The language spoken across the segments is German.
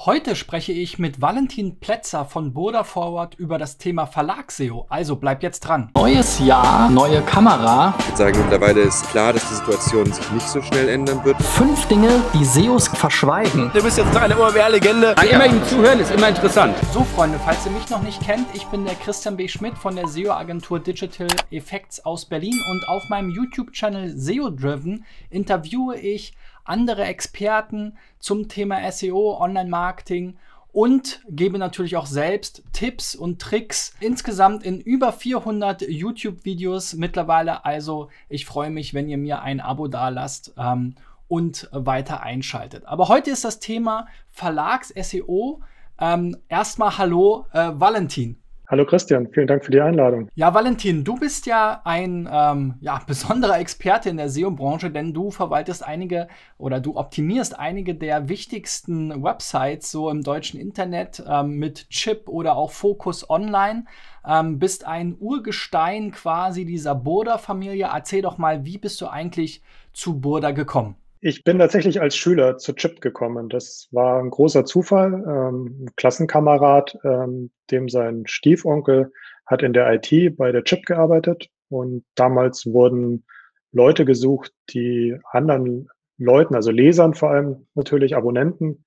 Heute spreche ich mit Valentin Plätzer von Burda Forward über das Thema Verlags-SEO. Also bleib jetzt dran. Neues Jahr, neue Kamera. Ich würde sagen, mittlerweile ist klar, dass die Situation sich nicht so schnell ändern wird. 5 Dinge, die SEOs verschweigen. Du bist jetzt eine Oberwehr-Legende. Immer ihm zuhören ist immer interessant. So Freunde, falls ihr mich noch nicht kennt, ich bin der Christian B. Schmidt von der SEO-Agentur Digital Effects aus Berlin und auf meinem YouTube-Channel SEO Driven interviewe ich andere Experten zum Thema SEO, Online-Marketing und gebe natürlich auch selbst Tipps und Tricks insgesamt in über 400 YouTube-Videos mittlerweile. Also ich freue mich, wenn ihr mir ein Abo dalasst und weiter einschaltet. Aber heute ist das Thema Verlags-SEO. Erstmal hallo Valentin. Hallo Christian, vielen Dank für die Einladung. Ja, Valentin, du bist ja ein besonderer Experte in der SEO-Branche, denn du verwaltest einige oder du optimierst einige der wichtigsten Websites so im deutschen Internet mit Chip oder auch Focus Online. Bist ein Urgestein quasi dieser Burda-Familie. Erzähl doch mal, wie bist du eigentlich zu Burda gekommen? Ich bin tatsächlich als Schüler zu Chip gekommen. Das war ein großer Zufall. Ein Klassenkamerad, dem sein Stiefonkel hat in der IT bei der Chip gearbeitet. Und damals wurden Leute gesucht, die anderen Leuten, also Lesern vor allem natürlich, Abonnenten,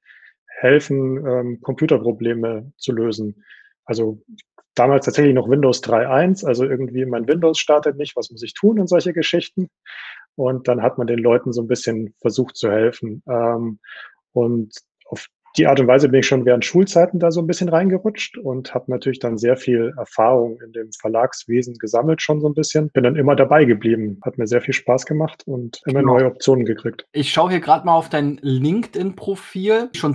helfen, Computerprobleme zu lösen. Also damals tatsächlich noch Windows 3.1, also irgendwie mein Windows startet nicht, was muss ich tun und solche Geschichten. Und dann hat man den Leuten so ein bisschen versucht zu helfen. Und auf die Art und Weise bin ich schon während Schulzeiten da so ein bisschen reingerutscht und habe natürlich dann sehr viel Erfahrung in dem Verlagswesen gesammelt, schon so ein bisschen. Bin dann immer dabei geblieben. Hat mir sehr viel Spaß gemacht und immer neue Optionen gekriegt. Ich schaue hier gerade mal auf dein LinkedIn-Profil. Schon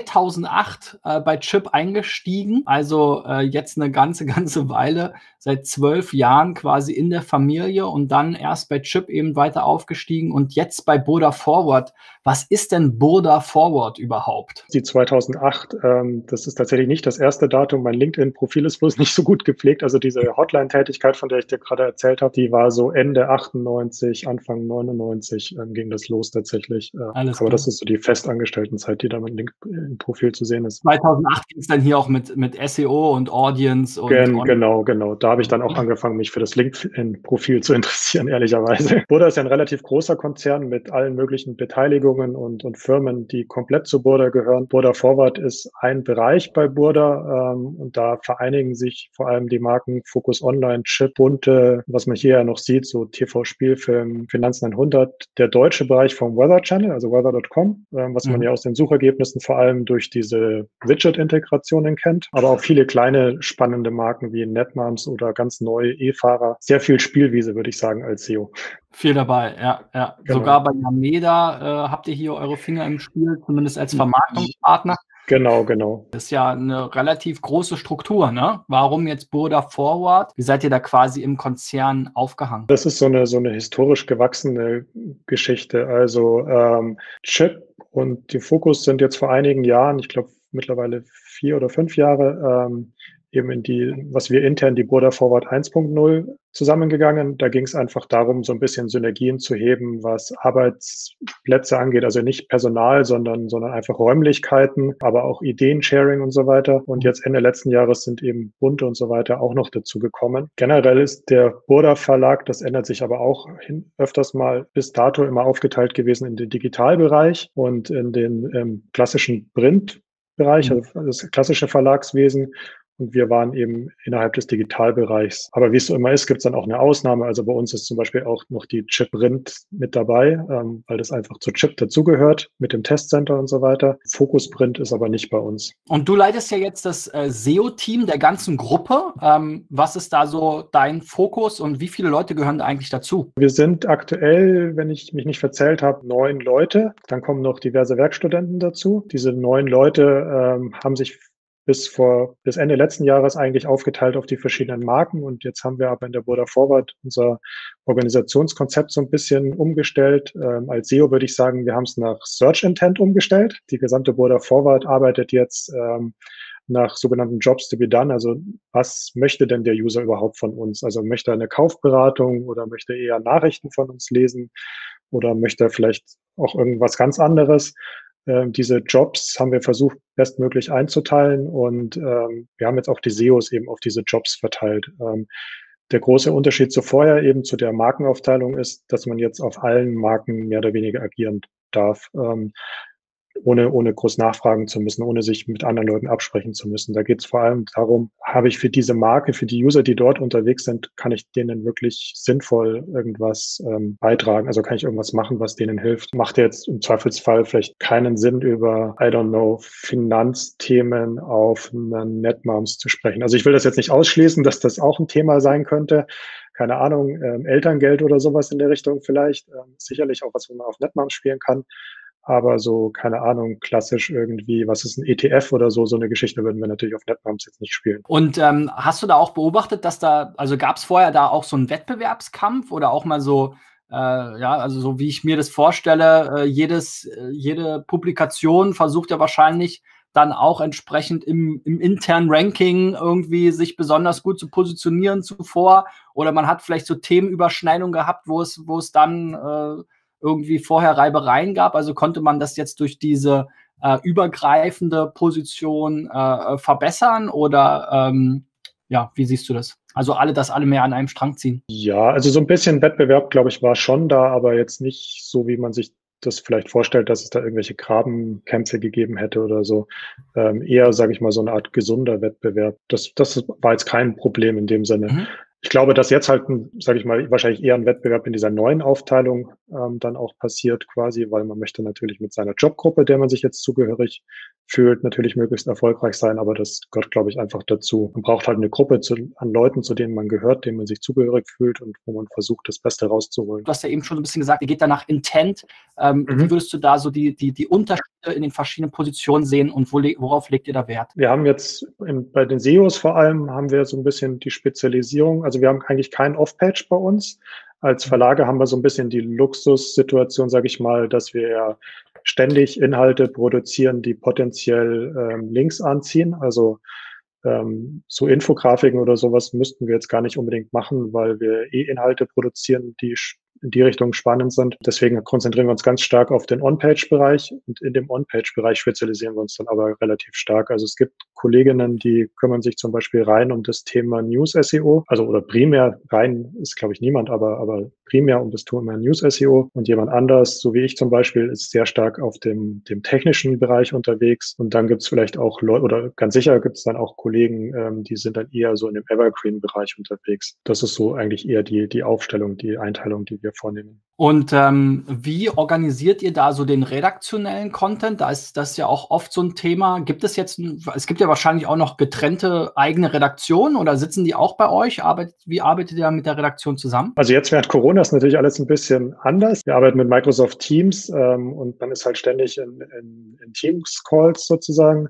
2008 bei Chip eingestiegen. Also jetzt eine ganze Weile. Seit 12 Jahren quasi in der Familie und dann erst bei Chip eben weiter aufgestiegen und jetzt bei Burda Forward. Was ist denn Burda Forward überhaupt? Die 2008, das ist tatsächlich nicht das erste Datum. Mein LinkedIn-Profil ist bloß nicht so gut gepflegt. Also diese Hotline-Tätigkeit, von der ich dir gerade erzählt habe, die war so Ende 98, Anfang 99 ging das los tatsächlich. Alles aber klar. das ist so die Festangestelltenzeit, die da mein LinkedIn-Profil zu sehen ist. 2008 ging es dann hier auch mit SEO und Audience. Und Genau. Da habe ich dann auch angefangen, mich für das LinkedIn-Profil zu interessieren, ehrlicherweise. Burda ist ja ein relativ großer Konzern mit allen möglichen Beteiligungen und Firmen, die komplett zu Burda gehören. Burda Forward ist ein Bereich bei Burda und da vereinigen sich vor allem die Marken Focus Online, Chip, Bunte, was man hier ja noch sieht, so TV, Spielfilm, Finanz 900, der deutsche Bereich vom Weather Channel, also weather.com, was man ja aus den Suchergebnissen vor allem durch diese Widget-Integrationen kennt, aber auch viele kleine spannende Marken wie Netmams oder ganz neue E-Fahrer. Sehr viel Spielwiese, würde ich sagen, als SEO. Viel dabei, ja. Genau. Sogar bei Yameda habt ihr hier eure Finger im Spiel, zumindest als Vermarktungspartner. Genau. Das ist ja eine relativ große Struktur, ne? Warum jetzt Burda Forward? Wie seid ihr da quasi im Konzern aufgehangen? Das ist so eine historisch gewachsene Geschichte. Also Chip und die Focus sind jetzt vor einigen Jahren, ich glaube mittlerweile 4 oder 5 Jahre, eben in was wir intern die Burda Forward 1.0 zusammengegangen. Da ging es einfach darum, so ein bisschen Synergien zu heben, was Arbeitsplätze angeht, also nicht Personal, sondern einfach Räumlichkeiten, aber auch Ideensharing und so weiter. Und jetzt Ende letzten Jahres sind eben Bunte und so weiter auch noch dazu gekommen. Generell ist der Burda Verlag, das ändert sich aber auch öfters mal bis dato immer aufgeteilt gewesen in den Digitalbereich und in den klassischen Printbereich, also das klassische Verlagswesen. Und wir waren eben innerhalb des Digitalbereichs. Aber wie es so immer ist, gibt es dann auch eine Ausnahme. Also bei uns ist zum Beispiel auch noch die Chip Print mit dabei, weil das einfach zu Chip dazugehört mit dem Testcenter und so weiter. Focus Print ist aber nicht bei uns. Und du leitest ja jetzt das SEO-Team der ganzen Gruppe. Was ist da so dein Fokus und wie viele Leute gehören da eigentlich dazu? Wir sind aktuell, wenn ich mich nicht verzählt habe, 9 Leute. Dann kommen noch diverse Werkstudenten dazu. Diese 9 Leute haben sich bis Ende letzten Jahres eigentlich aufgeteilt auf die verschiedenen Marken. Und jetzt haben wir aber in der Burda Forward unser Organisationskonzept so ein bisschen umgestellt. Als SEO würde ich sagen, wir haben es nach Search Intent umgestellt. Die gesamte Burda Forward arbeitet jetzt nach sogenannten Jobs to be done. Also was möchte denn der User überhaupt von uns? Also möchte er eine Kaufberatung oder möchte er eher Nachrichten von uns lesen oder möchte er vielleicht auch irgendwas ganz anderes? diese Jobs haben wir versucht, bestmöglich einzuteilen und wir haben jetzt auch die SEOs eben auf diese Jobs verteilt. Der große Unterschied zu vorher eben zu der Markenaufteilung ist, dass man jetzt auf allen Marken mehr oder weniger agieren darf. Ohne groß nachfragen zu müssen, ohne sich mit anderen Leuten absprechen zu müssen. Da geht es vor allem darum, habe ich für diese Marke, für die User, die dort unterwegs sind, kann ich denen wirklich sinnvoll irgendwas beitragen? Also kann ich irgendwas machen, was denen hilft? Macht jetzt im Zweifelsfall vielleicht keinen Sinn, über, I don't know, Finanzthemen auf einen Netmoms zu sprechen. Also ich will das jetzt nicht ausschließen, dass das auch ein Thema sein könnte. Keine Ahnung, Elterngeld oder sowas in der Richtung vielleicht. Sicherlich auch was, wo man auf Netmoms spielen kann. Aber so, keine Ahnung, klassisch irgendwie, was ist ein ETF oder so, so eine Geschichte würden wir natürlich auf Netmoms jetzt nicht spielen. Und hast du da auch beobachtet, dass also gab es vorher da auch so einen Wettbewerbskampf oder auch mal so, ja, also so wie ich mir das vorstelle, jede Publikation versucht ja wahrscheinlich dann auch entsprechend im internen Ranking irgendwie sich besonders gut zu positionieren zuvor, oder man hat vielleicht so Themenüberschneidungen gehabt, wo es dann irgendwie vorher Reibereien gab. Also konnte man das jetzt durch diese übergreifende Position verbessern, oder ja, wie siehst du das? Also dass alle mehr an einem Strang ziehen. Ja, also so ein bisschen Wettbewerb, glaube ich, war schon da, aber jetzt nicht so, wie man sich das vielleicht vorstellt, dass es da irgendwelche Grabenkämpfe gegeben hätte oder so. Eher, sage ich mal, so eine Art gesunder Wettbewerb. Das war jetzt kein Problem in dem Sinne. Mhm. Ich glaube, dass jetzt halt, sage ich mal, wahrscheinlich eher ein Wettbewerb in dieser neuen Aufteilung dann auch passiert quasi, weil man möchte natürlich mit seiner Jobgruppe, der man sich jetzt zugehörig fühlt, natürlich möglichst erfolgreich sein, aber das gehört, glaube ich, einfach dazu. Man braucht halt eine Gruppe an Leuten, zu denen man gehört, denen man sich zugehörig fühlt und wo man versucht, das Beste rauszuholen. Du hast ja eben schon ein bisschen gesagt, ihr geht da nach Intent. Wie würdest du da so die Unterschiede in den verschiedenen Positionen sehen und worauf legt ihr da Wert? Wir haben jetzt bei den SEOs vor allem haben wir so ein bisschen die Spezialisierung. Also wir haben eigentlich keinen Off-Page bei uns. Als Verlage haben wir so ein bisschen die Luxussituation, sage ich mal, dass wir ja ständig Inhalte produzieren, die potenziell Links anziehen. Also so Infografiken oder sowas müssten wir jetzt gar nicht unbedingt machen, weil wir Inhalte produzieren, die in die Richtung spannend sind. Deswegen konzentrieren wir uns ganz stark auf den On-Page-Bereich und in dem On-Page-Bereich spezialisieren wir uns dann aber relativ stark. Also es gibt Kolleginnen, die kümmern sich zum Beispiel rein um das Thema News-SEO, also oder primär rein ist, glaube ich, niemand, aber primär um das Thema News-SEO, und jemand anders, so wie ich zum Beispiel, ist sehr stark auf dem technischen Bereich unterwegs, und dann gibt es vielleicht auch Leute, oder ganz sicher gibt es dann auch Kollegen, die sind dann eher so in dem Evergreen-Bereich unterwegs. Das ist so eigentlich eher die Aufstellung, die Einteilung, die wir vornehmen. Und wie organisiert ihr da so den redaktionellen Content? Da ist das ja auch oft so ein Thema. Es gibt ja wahrscheinlich auch noch getrennte eigene Redaktionen, oder sitzen die auch bei euch? Wie arbeitet ihr da mit der Redaktion zusammen? Also jetzt während Corona ist natürlich alles ein bisschen anders. Wir arbeiten mit Microsoft Teams und man ist halt ständig in Teams-Calls sozusagen.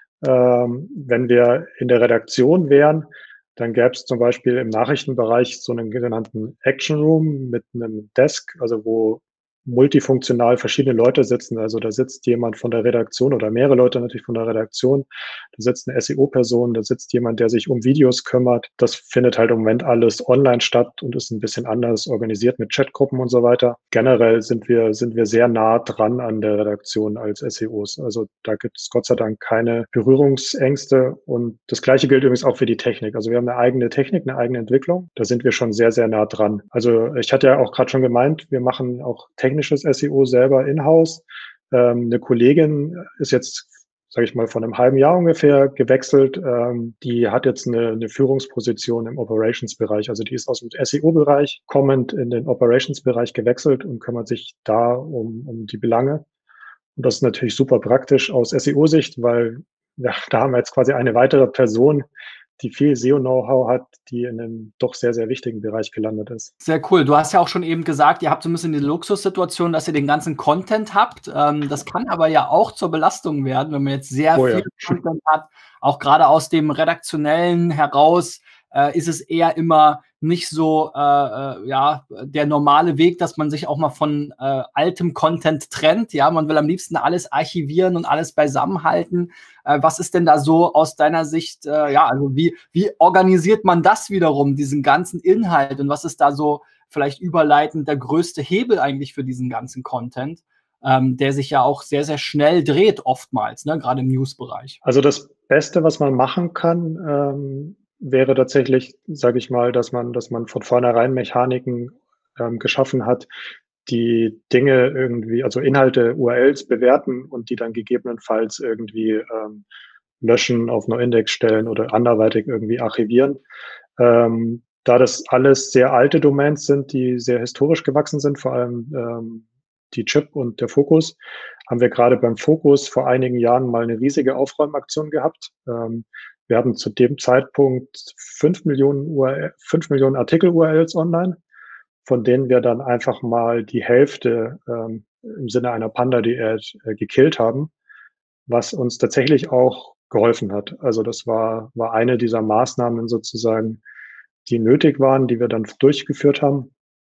Wenn wir in der Redaktion wären, dann gäbe es zum Beispiel im Nachrichtenbereich so einen genannten Action Room mit einem Desk, also wo multifunktional verschiedene Leute sitzen. Also da sitzt jemand von der Redaktion oder mehrere Leute natürlich von der Redaktion. Da sitzt eine SEO-Person, da sitzt jemand, der sich um Videos kümmert. Das findet halt im Moment alles online statt und ist ein bisschen anders organisiert mit Chatgruppen und so weiter. Generell sind wir sehr nah dran an der Redaktion als SEOs. Also da gibt es Gott sei Dank keine Berührungsängste. Und das Gleiche gilt übrigens auch für die Technik. Also wir haben eine eigene Technik, eine eigene Entwicklung. Da sind wir schon sehr, sehr nah dran. Also ich hatte ja auch gerade schon gemeint, wir machen auch technisches SEO selber in-house. Eine Kollegin ist jetzt, sage ich mal, vor einem halben Jahr ungefähr gewechselt. Die hat jetzt eine Führungsposition im Operations-Bereich. Also die ist aus dem SEO-Bereich kommend in den Operations-Bereich gewechselt und kümmert sich da um die Belange. Und das ist natürlich super praktisch aus SEO-Sicht, weil ja, da haben wir jetzt quasi eine weitere Person, die viel SEO-Know-how hat, die in einem doch sehr, sehr wichtigen Bereich gelandet ist. Sehr cool. Du hast ja auch schon eben gesagt, ihr habt so ein bisschen die Luxussituation, dass ihr den ganzen Content habt. Das kann aber ja auch zur Belastung werden, wenn man jetzt sehr viel Content hat. Auch gerade aus dem Redaktionellen heraus ist es eher immer nicht so der normale Weg, dass man sich auch mal von altem Content trennt. Ja, man will am liebsten alles archivieren und alles beisammenhalten. Was ist denn da so aus deiner Sicht, also wie organisiert man das wiederum, diesen ganzen Inhalt, und was ist da so vielleicht überleitend der größte Hebel eigentlich für diesen ganzen Content? der sich ja auch sehr, sehr schnell dreht oftmals, ne? Gerade im News-Bereich. Also das Beste, was man machen kann, wäre tatsächlich, sage ich mal, dass man von vornherein Mechaniken geschaffen hat, die Dinge irgendwie, also Inhalte, URLs bewerten und die dann gegebenenfalls irgendwie löschen, auf NoIndex stellen oder anderweitig irgendwie archivieren. Da das alles sehr alte Domains sind, die sehr historisch gewachsen sind, vor allem die Chip und der Fokus, haben wir gerade beim Fokus vor einigen Jahren mal eine riesige Aufräumaktion gehabt. Wir hatten zu dem Zeitpunkt 5 Millionen, 5 Millionen Artikel-URLs online, von denen wir dann einfach mal die Hälfte im Sinne einer Panda-Diät gekillt haben, was uns tatsächlich auch geholfen hat. Also das war eine dieser Maßnahmen sozusagen, die nötig waren, die wir dann durchgeführt haben.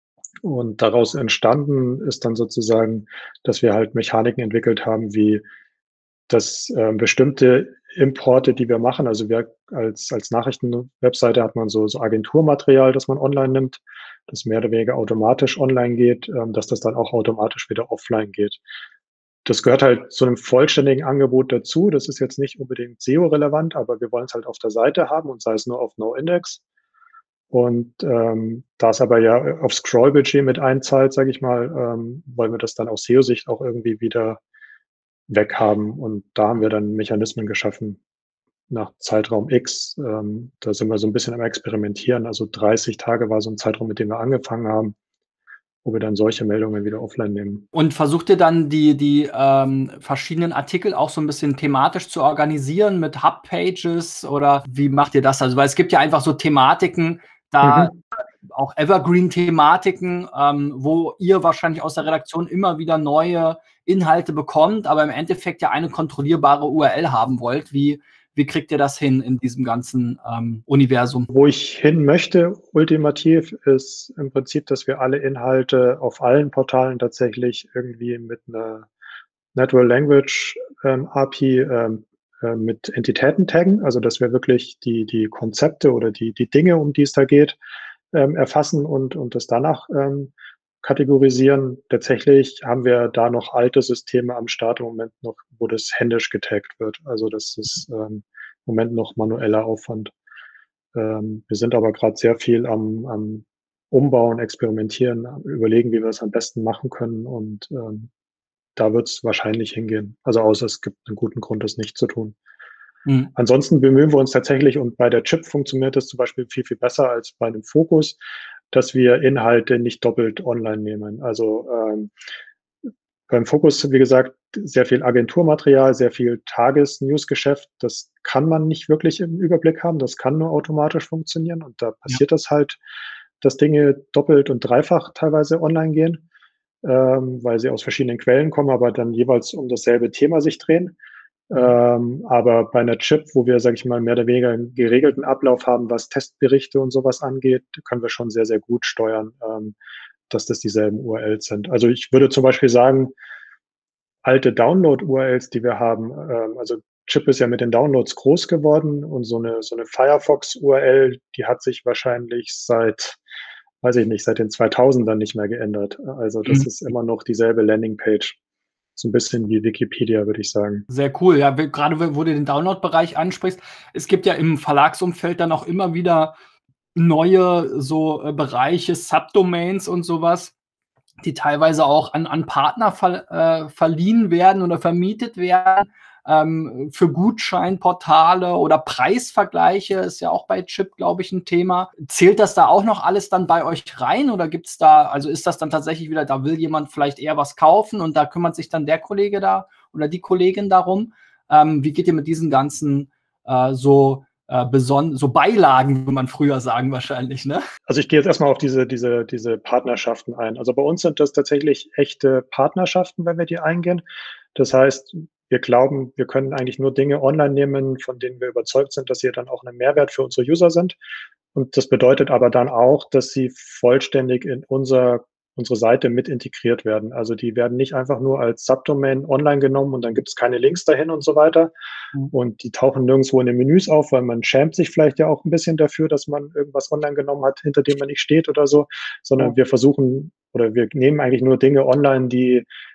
Und daraus entstanden ist dann sozusagen, dass wir halt Mechaniken entwickelt haben, wie dass bestimmte Importe, die wir machen, also wir als Nachrichtenwebseite hat man so Agenturmaterial, das man online nimmt, das mehr oder weniger automatisch online geht, dass das dann auch automatisch wieder offline geht. Das gehört halt zu einem vollständigen Angebot dazu. Das ist jetzt nicht unbedingt SEO-relevant, aber wir wollen es halt auf der Seite haben und sei es nur auf NoIndex. Und da es aber ja auf Scrollbudget mit einzahlt, sage ich mal, wollen wir das dann aus SEO-Sicht auch irgendwie wieder weghaben. Und da haben wir dann Mechanismen geschaffen nach Zeitraum X. Da sind wir so ein bisschen am Experimentieren. Also 30 Tage war so ein Zeitraum, mit dem wir angefangen haben, wo wir dann solche Meldungen wieder offline nehmen. Und versucht ihr dann die verschiedenen Artikel auch so ein bisschen thematisch zu organisieren mit Hub-Pages oder wie macht ihr das? Also, weil es gibt ja einfach so Thematiken, da auch Evergreen-Thematiken, wo ihr wahrscheinlich aus der Redaktion immer wieder neue Inhalte bekommt, aber im Endeffekt ja eine kontrollierbare URL haben wollt. Wie kriegt ihr das hin in diesem ganzen Universum? Wo ich hin möchte, ultimativ, ist im Prinzip, dass wir alle Inhalte auf allen Portalen tatsächlich irgendwie mit einer Natural Language API mit Entitäten taggen, also dass wir wirklich die Konzepte oder die Dinge, um die es da geht, erfassen und das danach kategorisieren. Tatsächlich haben wir da noch alte Systeme am Start im Moment noch, wo das händisch getaggt wird. Also das ist im Moment noch manueller Aufwand. Wir sind aber gerade sehr viel am Umbauen, Experimentieren, überlegen, wie wir es am besten machen können und da wird es wahrscheinlich hingehen. Also außer es gibt einen guten Grund, das nicht zu tun. Ansonsten bemühen wir uns tatsächlich, und bei der Chip funktioniert das zum Beispiel viel, viel besser als bei einem Fokus, dass wir Inhalte nicht doppelt online nehmen. Also beim Fokus, wie gesagt, sehr viel Agenturmaterial, sehr viel Tages-News-Geschäft. Das kann man nicht wirklich im Überblick haben. Das kann nur automatisch funktionieren. Und da passiert das halt, dass Dinge doppelt und dreifach teilweise online gehen, weil sie aus verschiedenen Quellen kommen, aber dann jeweils um dasselbe Thema sich drehen. Aber bei einer Chip, wo wir, sage ich mal, mehr oder weniger einen geregelten Ablauf haben, was Testberichte und sowas angeht, können wir schon sehr, sehr gut steuern, dass das dieselben URLs sind. Also ich würde zum Beispiel sagen, alte Download-URLs, die wir haben, also Chip ist ja mit den Downloads groß geworden und so eine Firefox-URL, die hat sich wahrscheinlich seit den 2000ern nicht mehr geändert. Also das ist immer noch dieselbe Landingpage. So ein bisschen wie Wikipedia, würde ich sagen. Sehr cool. Ja, gerade wo du den Download-Bereich ansprichst, es gibt ja im Verlagsumfeld dann auch immer wieder neue so Bereiche, Subdomains und sowas, die teilweise auch an Partner verliehen werden oder vermietet werden. Für Gutscheinportale oder Preisvergleiche ist ja auch bei Chip, glaube ich, ein Thema. Zählt das da auch noch alles dann bei euch rein oder gibt's da, also ist das dann tatsächlich wieder, da will jemand vielleicht eher was kaufen und da kümmert sich dann der Kollege da oder die Kollegin darum? Wie geht ihr mit diesen ganzen so Beilagen, würde man früher sagen wahrscheinlich, ne? Also ich gehe jetzt erstmal auf diese Partnerschaften ein. Also bei uns sind das tatsächlich echte Partnerschaften, wenn wir die eingehen. Das heißt, wir glauben, wir können eigentlich nur Dinge online nehmen, von denen wir überzeugt sind, dass sie dann auch ein Mehrwert für unsere User sind. Und das bedeutet aber dann auch, dass sie vollständig in unsere Seite mit integriert werden. Also die werden nicht einfach nur als Subdomain online genommen und dann gibt es keine Links dahin und so weiter. Und die tauchen nirgendwo in den Menüs auf, weil man schämt sich vielleicht ja auch ein bisschen dafür, dass man irgendwas online genommen hat, hinter dem man nicht steht oder so, sondern wir versuchen oder wir nehmen eigentlich nur Dinge online, die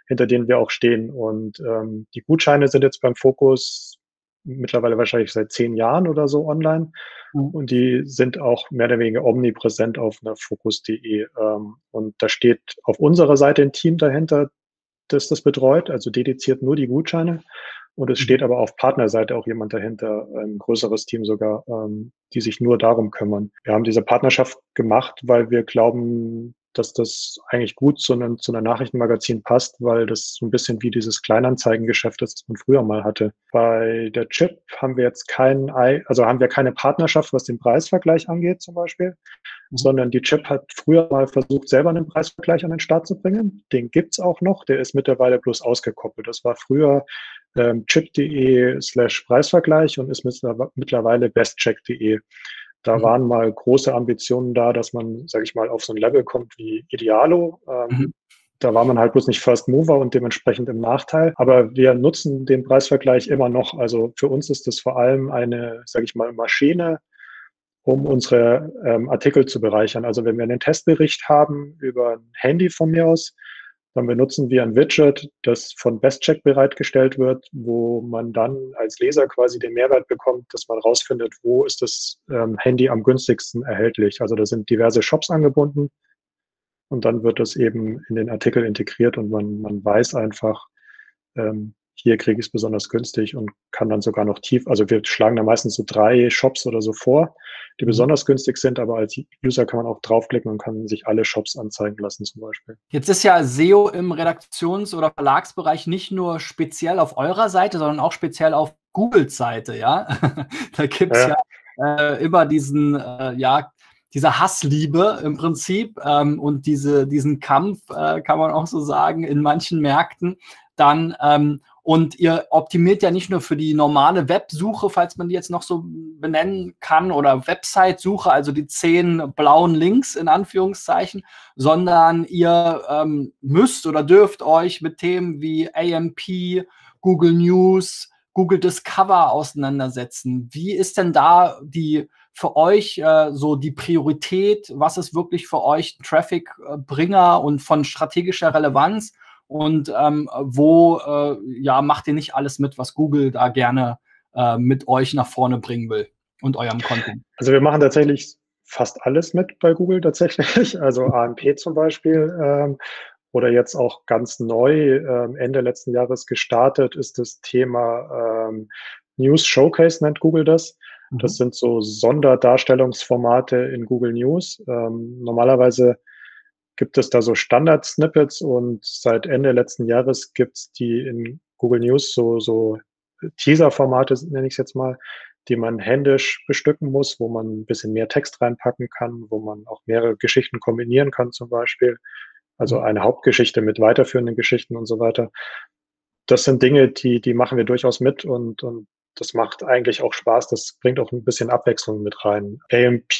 hinter denen wir auch stehen. Und die Gutscheine sind jetzt beim Fokus mittlerweile wahrscheinlich seit 10 Jahren oder so online. Und die sind auch mehr oder weniger omnipräsent auf einer Focus.de. Und da steht auf unserer Seite ein Team dahinter, das das betreut, also dediziert nur die Gutscheine. Und es steht aber auf Partnerseite auch jemand dahinter, ein größeres Team sogar, die sich nur darum kümmern. Wir haben diese Partnerschaft gemacht, weil wir glauben, dass das eigentlich gut zu einem Nachrichtenmagazin passt, weil das so ein bisschen wie dieses Kleinanzeigengeschäft ist, das man früher mal hatte. Bei der Chip haben wir jetzt haben wir keine Partnerschaft, was den Preisvergleich angeht zum Beispiel, sondern die Chip hat früher mal versucht, selber einen Preisvergleich an den Start zu bringen. Den gibt's auch noch, der ist mittlerweile bloß ausgekoppelt. Das war früher chip.de/Preisvergleich und ist mittlerweile bestcheck.de. Da waren mal große Ambitionen da, dass man, sage ich mal, auf so ein Level kommt wie Idealo. Da war man halt bloß nicht First Mover und dementsprechend im Nachteil. Aber wir nutzen den Preisvergleich immer noch. Also für uns ist das vor allem eine, sage ich mal, Maschine, um unsere Artikel zu bereichern. Also wenn wir einen Testbericht haben über ein Handy von mir aus, dann benutzen wir ein Widget, das von BestCheck bereitgestellt wird, wo man dann als Leser quasi den Mehrwert bekommt, dass man rausfindet, wo ist das Handy am günstigsten erhältlich. Also da sind diverse Shops angebunden und dann wird das eben in den Artikel integriert und man weiß einfach, hier kriege ich es besonders günstig und kann dann sogar noch also wir schlagen da meistens so 3 Shops oder so vor, die besonders günstig sind, aber als User kann man auch draufklicken und kann sich alle Shops anzeigen lassen zum Beispiel. Jetzt ist ja SEO im Redaktions- oder Verlagsbereich nicht nur speziell auf eurer Seite, sondern auch speziell auf Googles Seite, ja? Da gibt es immer diese Hassliebe im Prinzip und diesen Kampf, kann man auch so sagen, in manchen Märkten dann und ihr optimiert ja nicht nur für die normale Websuche, falls man die jetzt noch so benennen kann, oder Website-Suche, also die 10 blauen Links in Anführungszeichen, sondern ihr müsst oder dürft euch mit Themen wie AMP, Google News, Google Discover auseinandersetzen. Wie ist denn da für euch so die Priorität? Was ist wirklich für euch Traffic-Bringer und von strategischer Relevanz? Und wo macht ihr nicht alles mit, was Google da gerne mit euch nach vorne bringen will und eurem Content? Also wir machen tatsächlich fast alles mit bei Google tatsächlich. Also AMP zum Beispiel oder jetzt auch ganz neu Ende letzten Jahres gestartet ist das Thema News Showcase, nennt Google das. Das sind so Sonderdarstellungsformate in Google News. Normalerweise gibt es da so Standard-Snippets und seit Ende letzten Jahres gibt es die in Google News so Teaser-Formate, nenne ich es jetzt mal, die man händisch bestücken muss, wo man ein bisschen mehr Text reinpacken kann, wo man auch mehrere Geschichten kombinieren kann zum Beispiel. Also eine Hauptgeschichte mit weiterführenden Geschichten und so weiter. Das sind Dinge, die machen wir durchaus mit und das macht eigentlich auch Spaß. Das bringt auch ein bisschen Abwechslung mit rein. AMP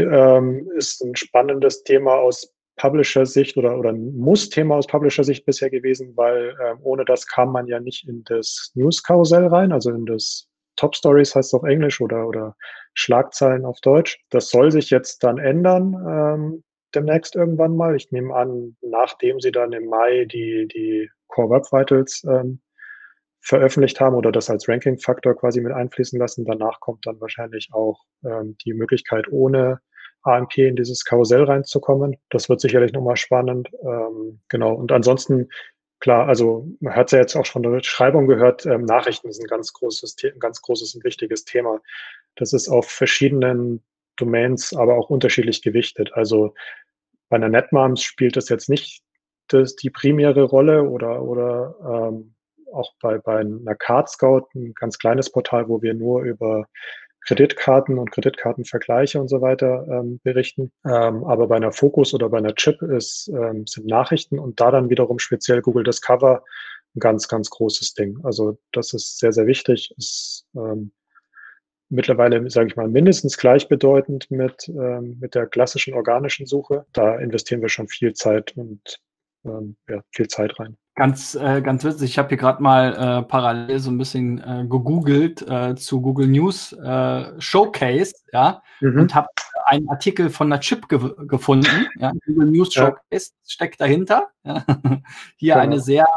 ist ein spannendes Thema aus Publisher-Sicht oder ein Muss-Thema aus Publisher-Sicht bisher gewesen, weil ohne das kam man ja nicht in das News-Karussell rein, also in das Top-Stories heißt es auf Englisch oder Schlagzeilen auf Deutsch. Das soll sich jetzt dann ändern demnächst irgendwann mal. Ich nehme an, nachdem sie dann im Mai die Core Web Vitals veröffentlicht haben oder das als Ranking-Faktor quasi mit einfließen lassen. Danach kommt dann wahrscheinlich auch die Möglichkeit, ohne AMP in dieses Karussell reinzukommen. Das wird sicherlich nochmal spannend. Genau. Und ansonsten, klar, also man hat es ja jetzt auch schon in der Beschreibung gehört, Nachrichten ist ein ganz großes und wichtiges Thema. Das ist auf verschiedenen Domains aber auch unterschiedlich gewichtet. Also bei einer NetMoms spielt das jetzt nicht die primäre Rolle oder auch bei einer CardScout, ein ganz kleines Portal, wo wir nur über Kreditkarten und Kreditkartenvergleiche und so weiter berichten. Aber bei einer Focus oder bei einer Chip sind Nachrichten und da dann wiederum speziell Google Discover ein ganz, ganz großes Ding. Also das ist sehr, sehr wichtig. Ist mittlerweile, sage ich mal, mindestens gleichbedeutend mit der klassischen organischen Suche. Da investieren wir schon viel Zeit und viel Zeit rein. Ganz witzig, ich habe hier gerade mal parallel so ein bisschen gegoogelt zu Google News Showcase, ja, und habe einen Artikel von einer Chip gefunden. Ja? Google News Showcase steckt dahinter. Ja? Hier eine sehr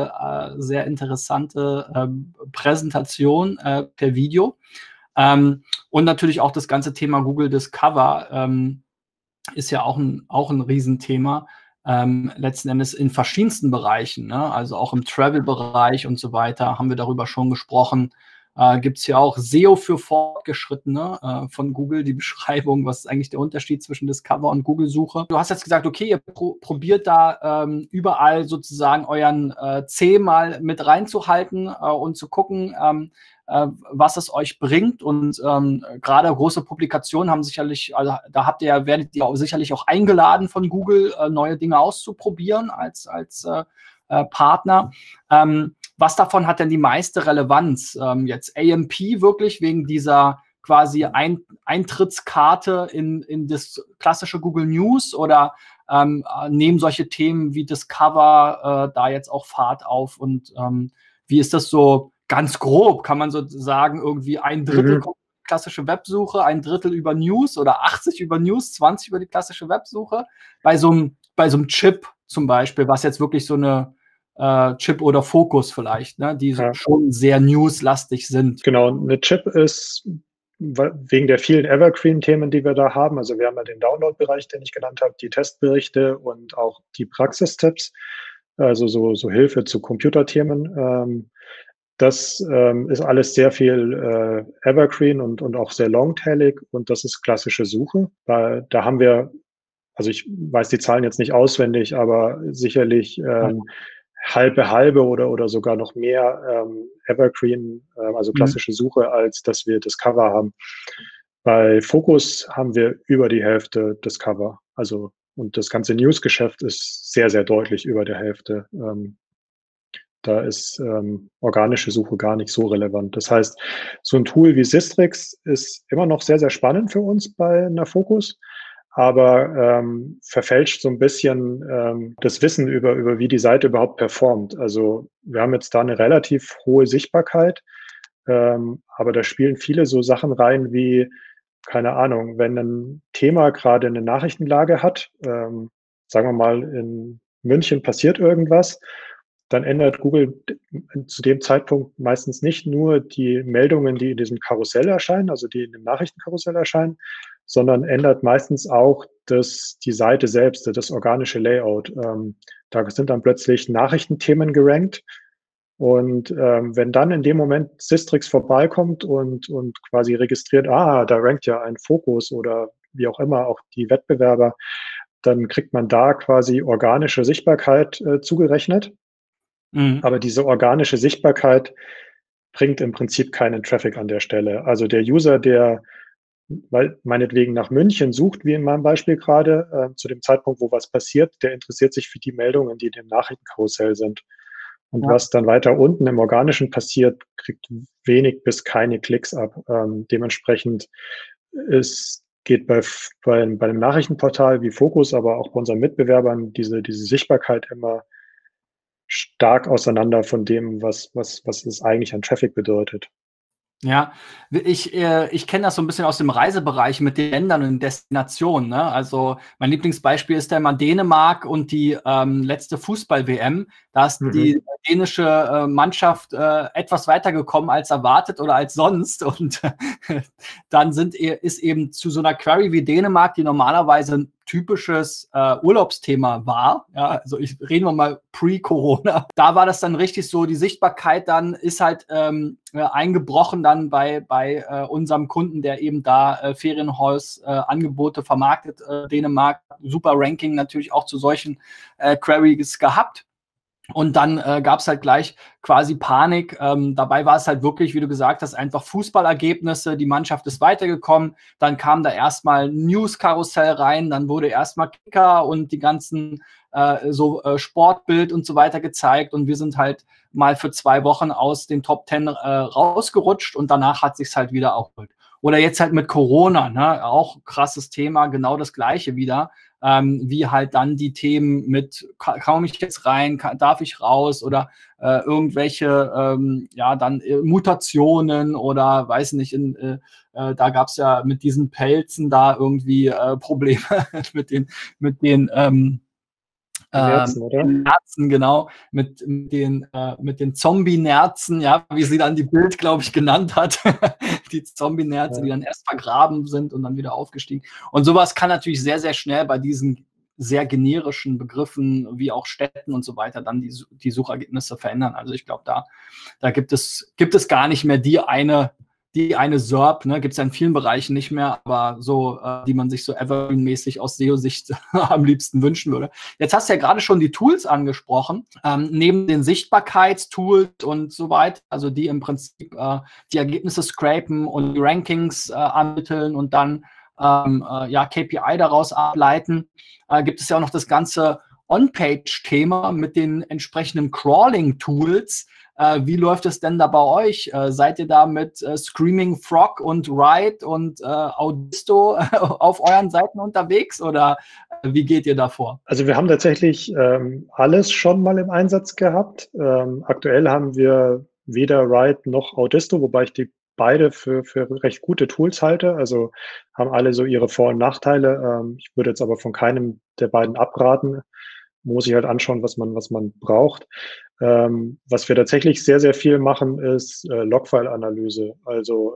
interessante Präsentation per Video. Und natürlich auch das ganze Thema Google Discover ist ja auch ein Riesenthema. Letzten Endes in verschiedensten Bereichen, ne? Also auch im Travel-Bereich und so weiter, haben wir darüber schon gesprochen. Gibt es ja auch SEO für Fortgeschrittene von Google, die Beschreibung, was ist eigentlich der Unterschied zwischen Discover und Google-Suche. Du hast jetzt gesagt, okay, ihr probiert da überall sozusagen euren C mal mit reinzuhalten und zu gucken, was es euch bringt. Und gerade große Publikationen haben sicherlich, also da werdet ihr sicherlich auch eingeladen von Google, neue Dinge auszuprobieren als Partner. Was davon hat denn die meiste Relevanz? Jetzt AMP wirklich wegen dieser quasi Eintrittskarte in das klassische Google News oder nehmen solche Themen wie Discover da jetzt auch Fahrt auf? Und wie ist das so ganz grob? Kann man so sagen, irgendwie ein Drittel kommt über die klassische Websuche, ein Drittel über News oder 80 über News, 20 über die klassische Websuche? Bei so einem Chip zum Beispiel, was jetzt wirklich so eine Chip oder Fokus vielleicht, ne, die schon sehr newslastig sind. Genau, eine Chip ist wegen der vielen Evergreen-Themen, die wir da haben, also wir haben ja den Download-Bereich, den ich genannt habe, die Testberichte und auch die Praxistipps, also so Hilfe zu Computerthemen. Das ist alles sehr viel Evergreen und auch sehr longtailig und das ist klassische Suche. Da haben wir, also ich weiß die Zahlen jetzt nicht auswendig, aber sicherlich halbe oder sogar noch mehr Evergreen, also klassische Suche, als dass wir Discover haben. Bei Focus haben wir über die Hälfte Discover. Also, und das ganze News-Geschäft ist sehr, sehr deutlich über der Hälfte. Da ist organische Suche gar nicht so relevant. Das heißt, so ein Tool wie Sistrix ist immer noch sehr, sehr spannend für uns bei einer Focus, aber verfälscht so ein bisschen das Wissen über wie die Seite überhaupt performt. Also wir haben jetzt da eine relativ hohe Sichtbarkeit, aber da spielen viele so Sachen rein wie, keine Ahnung, wenn ein Thema gerade eine Nachrichtenlage hat, sagen wir mal, in München passiert irgendwas, dann ändert Google zu dem Zeitpunkt meistens nicht nur die Meldungen, die in diesem Karussell erscheinen, also die in dem Nachrichtenkarussell erscheinen, sondern ändert meistens auch die Seite selbst, das organische Layout. Da sind dann plötzlich Nachrichtenthemen gerankt. Und wenn dann in dem Moment Sistrix vorbeikommt und quasi registriert, da rankt ja ein Fokus oder wie auch immer, auch die Wettbewerber, dann kriegt man da quasi organische Sichtbarkeit zugerechnet. Aber diese organische Sichtbarkeit bringt im Prinzip keinen Traffic an der Stelle. Also der User, der meinetwegen nach München sucht, wie in meinem Beispiel gerade, zu dem Zeitpunkt, wo was passiert, der interessiert sich für die Meldungen, die in dem Nachrichtenkarussell sind. Und was dann weiter unten im Organischen passiert, kriegt wenig bis keine Klicks ab. Dementsprechend geht bei einem Nachrichtenportal wie Focus, aber auch bei unseren Mitbewerbern diese Sichtbarkeit immer stark auseinander von dem, was es eigentlich an Traffic bedeutet. Ja, ich kenne das so ein bisschen aus dem Reisebereich mit den Ländern und den Destinationen, ne? Also mein Lieblingsbeispiel ist da immer Dänemark und die letzte Fußball-WM. Da ist die dänische Mannschaft etwas weitergekommen als erwartet oder als sonst. Und dann ist eben zu so einer Query wie Dänemark, die normalerweise ein typisches Urlaubsthema war. Ja, also reden wir mal pre-Corona. Da war das dann richtig so, die Sichtbarkeit dann ist halt eingebrochen dann bei unserem Kunden, der eben da Ferienhaus-Angebote vermarktet. Dänemark, super Ranking natürlich auch zu solchen Queries gehabt. Und dann gab es halt gleich quasi Panik. Dabei war es halt wirklich, wie du gesagt hast, einfach Fußballergebnisse. Die Mannschaft ist weitergekommen. Dann kam da erstmal News-Karussell rein. Dann wurde erstmal Kicker und die ganzen Sportbild und so weiter gezeigt. Und wir sind halt mal für 2 Wochen aus den Top 10 rausgerutscht. Und danach hat sich's halt wieder aufgeholt. Oder jetzt halt mit Corona, ne? Auch krasses Thema, genau das Gleiche wieder. wie halt dann die Themen mit, komme ich jetzt rein, darf ich raus oder irgendwelche dann Mutationen oder weiß nicht, da gab es ja mit diesen Pelzen da irgendwie Probleme mit den Nerzen, oder? Nerzen, genau, mit den Zombie-Nerzen, ja, wie sie dann die Bild, glaube ich, genannt hat. Die Zombie-Nerze, die dann erst vergraben sind und dann wieder aufgestiegen. Und sowas kann natürlich sehr, sehr schnell bei diesen sehr generischen Begriffen wie auch Städten und so weiter dann die Suchergebnisse verändern. Also ich glaube, da gibt es gar nicht mehr die eine SERP, ne, gibt es ja in vielen Bereichen nicht mehr, aber so, die man sich so Evergreen-mäßig aus SEO-Sicht am liebsten wünschen würde. Jetzt hast du ja gerade schon die Tools angesprochen, neben den Sichtbarkeitstools und so weiter, also die im Prinzip die Ergebnisse scrapen und die Rankings ermitteln und dann KPI daraus ableiten, gibt es ja auch noch das ganze On-Page-Thema mit den entsprechenden Crawling-Tools. Wie läuft es denn da bei euch? Seid ihr da mit Screaming Frog und Ride und Audisto auf euren Seiten unterwegs oder wie geht ihr da vor? Also wir haben tatsächlich alles schon mal im Einsatz gehabt. Aktuell haben wir weder Ride noch Audisto, wobei ich die beide für recht gute Tools halte. Also haben alle so ihre Vor- und Nachteile. Ich würde jetzt aber von keinem der beiden abraten. Muss ich halt anschauen, was man braucht. Was wir tatsächlich sehr, sehr viel machen, ist Logfile-Analyse. Also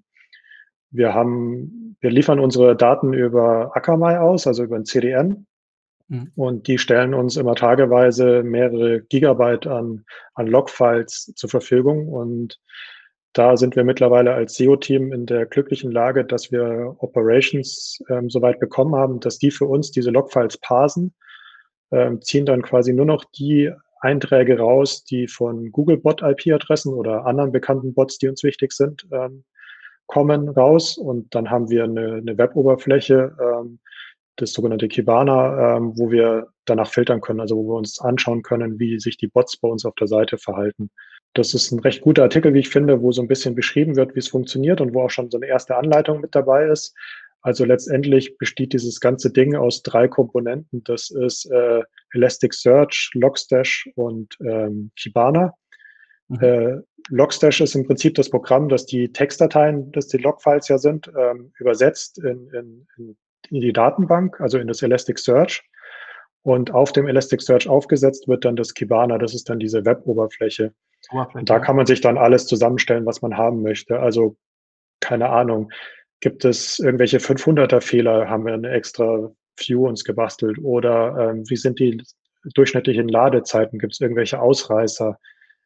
wir liefern unsere Daten über Akamai aus, also über ein CDN. Und die stellen uns immer tageweise mehrere Gigabyte an Logfiles zur Verfügung. Und da sind wir mittlerweile als SEO-Team in der glücklichen Lage, dass wir Operations soweit bekommen haben, dass die für uns diese Logfiles parsen, ziehen dann quasi nur noch die Einträge raus, die von Google-Bot-IP-Adressen oder anderen bekannten Bots, die uns wichtig sind, kommen raus. Und dann haben wir eine Web-Oberfläche, das sogenannte Kibana, wo wir danach filtern können, also wo wir uns anschauen können, wie sich die Bots bei uns auf der Seite verhalten. Das ist ein recht guter Artikel, wie ich finde, wo so ein bisschen beschrieben wird, wie es funktioniert und wo auch schon so eine erste Anleitung mit dabei ist. Also letztendlich besteht dieses ganze Ding aus 3 Komponenten. Das ist Elasticsearch, Logstash und Kibana. Logstash ist im Prinzip das Programm, das die Textdateien, das die Logfiles ja sind, übersetzt in die Datenbank, also in das Elasticsearch. Und auf dem Elasticsearch aufgesetzt wird dann das Kibana, das ist dann diese Web-Oberfläche. Und da kann man sich dann alles zusammenstellen, was man haben möchte. Also keine Ahnung. Gibt es irgendwelche 500er-Fehler, haben wir eine extra View uns gebastelt? Oder wie sind die durchschnittlichen Ladezeiten? Gibt es irgendwelche Ausreißer?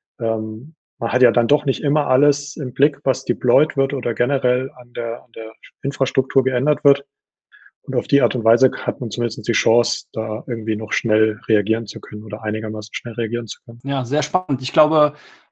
Man hat ja dann doch nicht immer alles im Blick, was deployed wird oder generell an der Infrastruktur geändert wird. Und auf die Art und Weise hat man zumindest die Chance, da irgendwie noch schnell reagieren zu können oder einigermaßen schnell reagieren zu können. Ja, sehr spannend. Ich glaube,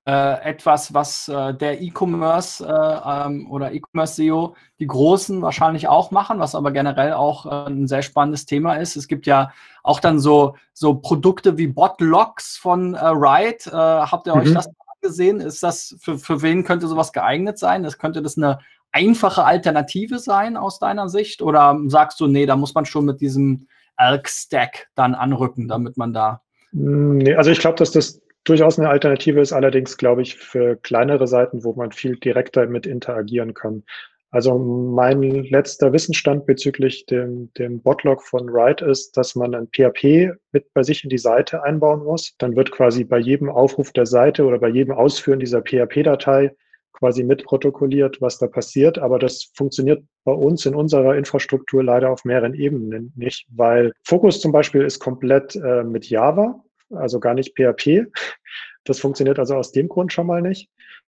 etwas, was der E-Commerce oder E-Commerce-SEO, die Großen wahrscheinlich auch machen, was aber generell auch ein sehr spannendes Thema ist. Es gibt ja auch dann so Produkte wie Botlogs von Ride. Habt ihr euch das angesehen? Ist das, für wen könnte sowas geeignet sein? Könnte das eine einfache Alternative sein aus deiner Sicht? Oder sagst du, nee, da muss man schon mit diesem Elk-Stack dann anrücken, damit man da... Nee, also ich glaube, dass das durchaus eine Alternative ist, allerdings glaube ich für kleinere Seiten, wo man viel direkter mit interagieren kann. Also mein letzter Wissensstand bezüglich dem Botlog von Ride ist, dass man ein PHP mit bei sich in die Seite einbauen muss. Dann wird quasi bei jedem Aufruf der Seite oder bei jedem Ausführen dieser PHP-Datei quasi mitprotokolliert, was da passiert. Aber das funktioniert bei uns in unserer Infrastruktur leider auf mehreren Ebenen nicht, weil Focus zum Beispiel ist komplett mit Java, also gar nicht PHP. Das funktioniert also aus dem Grund schon mal nicht.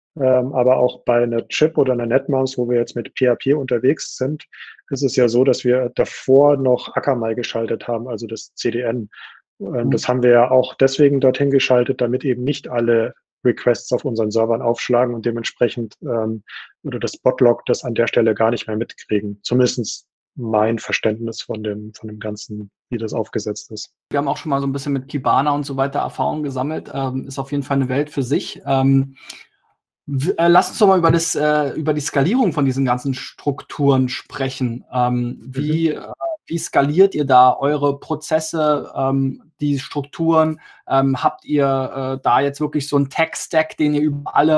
Aber auch bei einer Chip oder einer NetMouse, wo wir jetzt mit PHP unterwegs sind, ist es ja so, dass wir davor noch Akamai geschaltet haben, also das CDN. Das haben wir ja auch deswegen dorthin geschaltet, damit eben nicht alle Requests auf unseren Servern aufschlagen und dementsprechend oder das Botlog das an der Stelle gar nicht mehr mitkriegen. Zumindest mein Verständnis von dem Ganzen, wie das aufgesetzt ist. Wir haben auch schon mal so ein bisschen mit Kibana und so weiter Erfahrungen gesammelt. Ist auf jeden Fall eine Welt für sich. Lass uns doch mal über die Skalierung von diesen ganzen Strukturen sprechen. Wie Wie skaliert ihr da eure Prozesse, die Strukturen? Habt ihr da jetzt wirklich so einen Tech-Stack, den ihr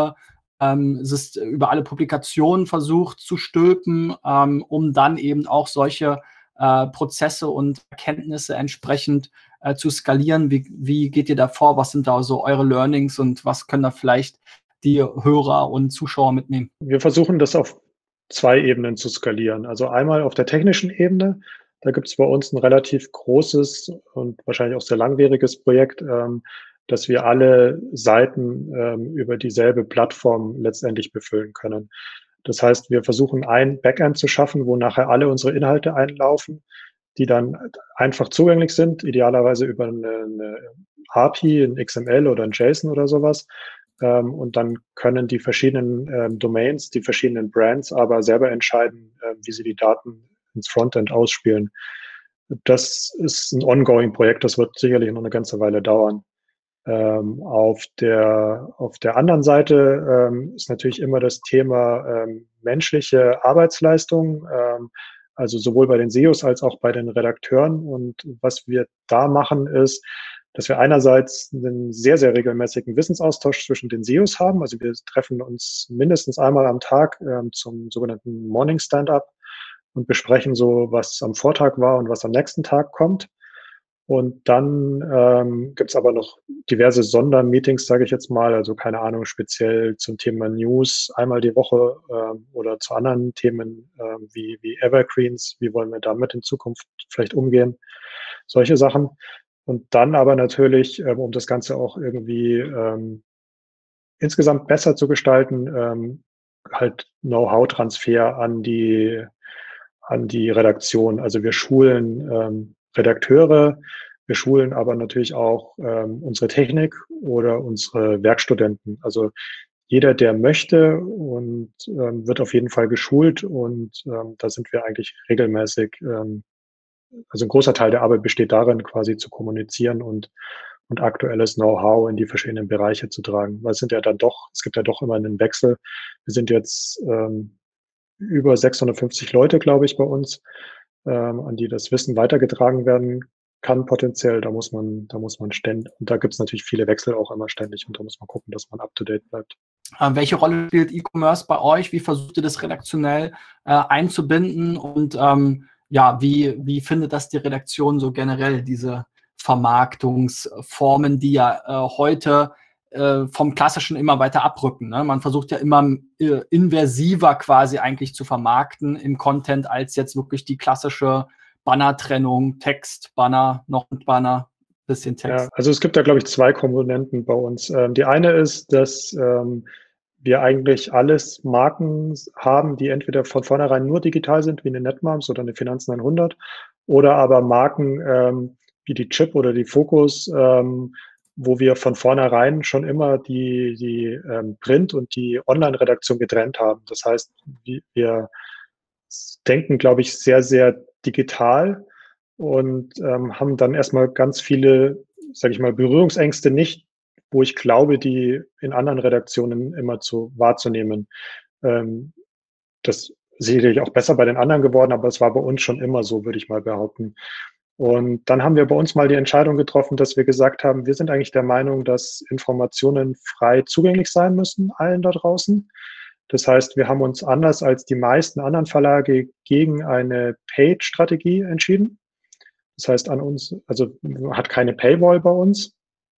über alle Publikationen versucht zu stülpen, um dann eben auch solche Prozesse und Erkenntnisse entsprechend zu skalieren? Wie geht ihr da vor? Was sind da so eure Learnings und was können da vielleicht die Hörer und Zuschauer mitnehmen? Wir versuchen das auf 2 Ebenen zu skalieren. Also einmal auf der technischen Ebene. Da gibt es bei uns ein relativ großes und wahrscheinlich auch sehr langwieriges Projekt, dass wir alle Seiten über dieselbe Plattform letztendlich befüllen können. Das heißt, wir versuchen ein Backend zu schaffen, wo nachher alle unsere Inhalte einlaufen, die dann einfach zugänglich sind, idealerweise über eine API, ein XML oder ein JSON oder sowas. Und dann können die verschiedenen Domains, die verschiedenen Brands aber selber entscheiden, wie sie die Daten ins Frontend ausspielen. Das ist ein ongoing Projekt, das wird sicherlich noch eine ganze Weile dauern. Auf der anderen Seite ist natürlich immer das Thema menschliche Arbeitsleistung, also sowohl bei den SEOs als auch bei den Redakteuren. Und was wir da machen, ist, dass wir einerseits einen sehr, sehr regelmäßigen Wissensaustausch zwischen den SEOs haben. Also wir treffen uns mindestens einmal am Tag zum sogenannten Morning Stand-up und besprechen so, was am Vortag war und was am nächsten Tag kommt. Und dann gibt es aber noch diverse Sondermeetings, sage ich jetzt mal, also keine Ahnung, speziell zum Thema News einmal die Woche oder zu anderen Themen wie Evergreens, wie wollen wir damit in Zukunft vielleicht umgehen, solche Sachen. Und dann aber natürlich, um das Ganze auch irgendwie insgesamt besser zu gestalten, halt Know-how-Transfer an die Redaktion. Also wir schulen Redakteure, wir schulen aber natürlich auch unsere Technik oder unsere Werkstudenten. Also jeder, der möchte und wird auf jeden Fall geschult und da sind wir eigentlich regelmäßig. Also ein großer Teil der Arbeit besteht darin, quasi zu kommunizieren und aktuelles Know-how in die verschiedenen Bereiche zu tragen. Weil es gibt ja doch immer einen Wechsel. Wir sind jetzt über 650 Leute, glaube ich, bei uns, an die das Wissen weitergetragen werden kann potenziell. Da muss man ständig, und da gibt es natürlich viele Wechsel auch immer ständig und da muss man gucken, dass man up to date bleibt. Welche Rolle spielt E-Commerce bei euch? Wie versucht ihr das redaktionell einzubinden? Und wie findet das die Redaktion so generell, diese Vermarktungsformen, die ja heute vom Klassischen immer weiter abrücken, ne? Man versucht ja immer inversiver quasi eigentlich zu vermarkten im Content als jetzt wirklich die klassische Bannertrennung, Text, Banner, noch ein Banner, bisschen Text. Ja, also es gibt da, glaube ich, 2 Komponenten bei uns. Die eine ist, dass wir eigentlich alles Marken haben, die entweder von vornherein nur digital sind, wie eine Netmoms oder eine Finanzen 100, oder aber Marken wie die Chip oder die Focus, wo wir von vornherein schon immer die Print- und die Online-Redaktion getrennt haben. Das heißt, wir denken, glaube ich, sehr, sehr digital und haben dann erstmal ganz viele, sage ich mal, Berührungsängste nicht, wo ich glaube, die in anderen Redaktionen immer wahrzunehmen. Das ist sicherlich auch besser bei den anderen geworden, aber es war bei uns schon immer so, würde ich mal behaupten. Und dann haben wir bei uns mal die Entscheidung getroffen, dass wir gesagt haben, wir sind eigentlich der Meinung, dass Informationen frei zugänglich sein müssen, allen da draußen. Das heißt, wir haben uns anders als die meisten anderen Verlage gegen eine Paid-Strategie entschieden. Das heißt, also hat keine Paywall bei uns.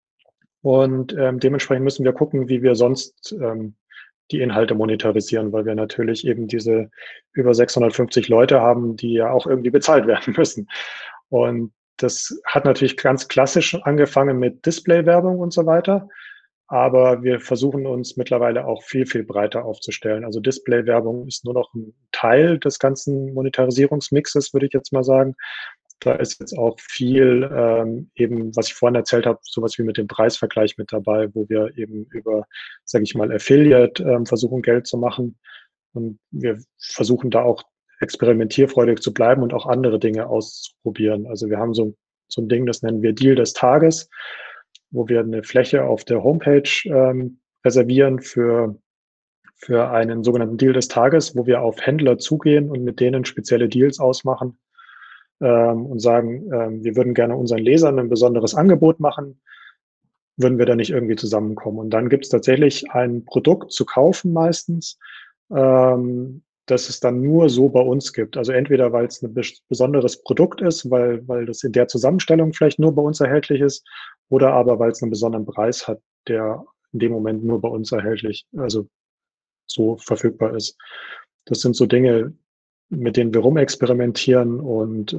Und dementsprechend müssen wir gucken, wie wir sonst die Inhalte monetarisieren, weil wir natürlich eben diese über 650 Leute haben, die ja auch irgendwie bezahlt werden müssen. Und das hat natürlich ganz klassisch angefangen mit Display-Werbung und so weiter. Aber wir versuchen uns mittlerweile auch viel, viel breiter aufzustellen. Also Display-Werbung ist nur noch ein Teil des ganzen Monetarisierungsmixes, würde ich jetzt mal sagen. Da ist jetzt auch viel eben, was ich vorhin erzählt habe, sowas wie mit dem Preisvergleich mit dabei, wo wir eben über, sage ich mal, Affiliate versuchen, Geld zu machen. Und wir versuchen da auch experimentierfreudig zu bleiben und auch andere Dinge auszuprobieren. Also wir haben so ein Ding, das nennen wir Deal des Tages, wo wir eine Fläche auf der Homepage reservieren für einen sogenannten Deal des Tages, wo wir auf Händler zugehen und mit denen spezielle Deals ausmachen. und sagen, wir würden gerne unseren Lesern ein besonderes Angebot machen, würden wir da nicht irgendwie zusammenkommen? Und dann gibt es tatsächlich ein Produkt zu kaufen meistens, das es dann nur so bei uns gibt. Also entweder, weil es ein besonderes Produkt ist, weil das in der Zusammenstellung vielleicht nur bei uns erhältlich ist, oder aber weil es einen besonderen Preis hat, der in dem Moment nur bei uns erhältlich, also so verfügbar ist. Das sind so Dinge, mit denen wir rumexperimentieren und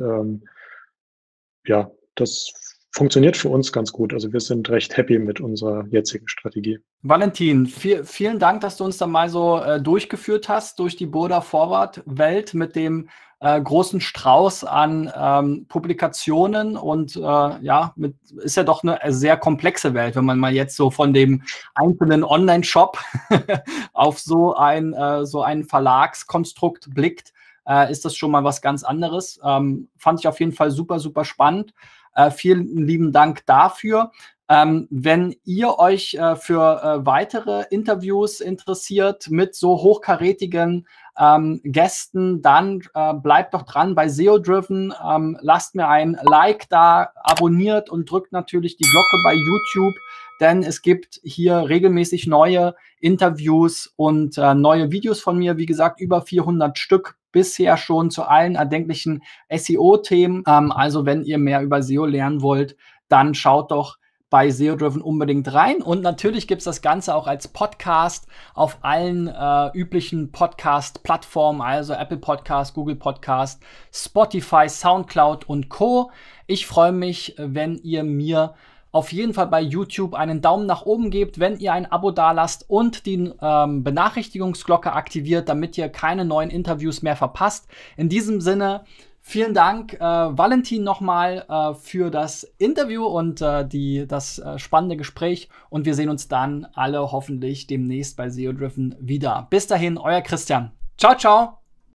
ja, das funktioniert für uns ganz gut. Also wir sind recht happy mit unserer jetzigen Strategie. Valentin, vielen Dank, dass du uns da mal so durchgeführt hast durch die Burda Forward Welt mit dem großen Strauß an Publikationen und ist ja doch eine sehr komplexe Welt, wenn man mal jetzt so von dem einzelnen Online-Shop auf so ein Verlagskonstrukt blickt, ist das schon mal was ganz anderes. Fand ich auf jeden Fall super, super spannend. Vielen lieben Dank dafür. Wenn ihr euch für weitere Interviews interessiert mit so hochkarätigen Gästen, dann bleibt doch dran bei SEO-Driven. Lasst mir ein Like da, abonniert und drückt natürlich die Glocke bei YouTube, denn es gibt hier regelmäßig neue Interviews und neue Videos von mir. Wie gesagt, über 400 Stück bisher schon zu allen erdenklichen SEO-Themen. Also wenn ihr mehr über SEO lernen wollt, dann schaut doch bei SEO-Driven unbedingt rein. Und natürlich gibt es das Ganze auch als Podcast auf allen üblichen Podcast-Plattformen, also Apple Podcast, Google Podcast, Spotify, Soundcloud und Co. Ich freue mich, wenn ihr mir auf jeden Fall bei YouTube einen Daumen nach oben gebt, wenn ihr ein Abo dalasst und die Benachrichtigungsglocke aktiviert, damit ihr keine neuen Interviews mehr verpasst. In diesem Sinne, vielen Dank, Valentin, nochmal für das Interview und das spannende Gespräch. Und wir sehen uns dann alle hoffentlich demnächst bei SEO-Driven wieder. Bis dahin, euer Christian. Ciao, ciao.